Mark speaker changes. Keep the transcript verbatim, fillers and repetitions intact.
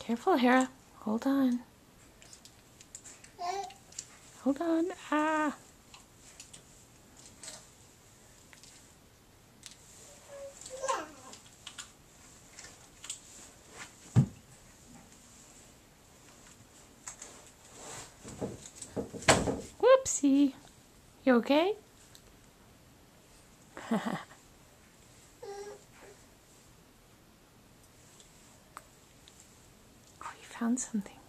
Speaker 1: Careful, Hera. Hold on. Hold on. Ah. Whoopsie. You okay? Oh, you found something.